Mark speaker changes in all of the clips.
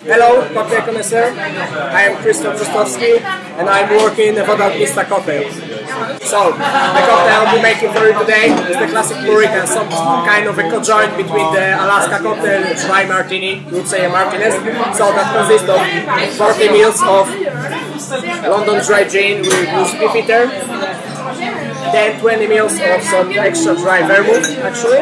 Speaker 1: Hello, cocktail connoisseur. I am Krzysiek Brzostowski and I'm working in the Woda Ognista cocktail. So, the cocktail I'll be making for you today is the classic Puritan, some kind of a conjoint between the Alaska cocktail and dry martini, we would say a Martinez. So that consists of 40 ml of London dry gin with loose beefeater, then 20 ml of some extra dry vermouth actually.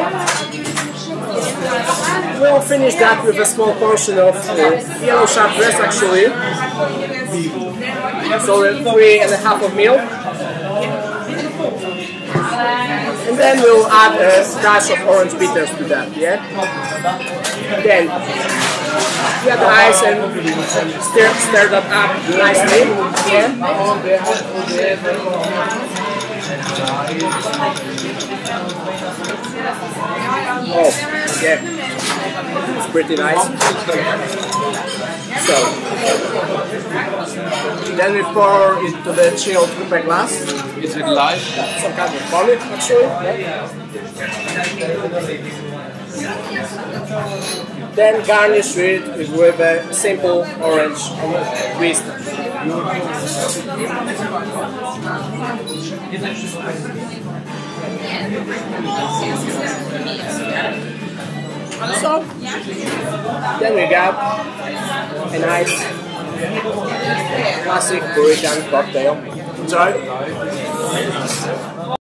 Speaker 1: We'll finish that with a small portion of yellow sharpness actually, so 3.5 of milk, and then we'll add a dash of orange bitters to that, yeah? Then we add the ice and stir that up nicely, yeah? Oh, yeah, it's pretty nice. So, then we pour into the chilled coupe glass.
Speaker 2: Is it live?
Speaker 1: Some kind of olive, actually. Yeah. Then garnish it with a simple orange twist. So, then we got a nice classic Puritan cocktail. Enjoy!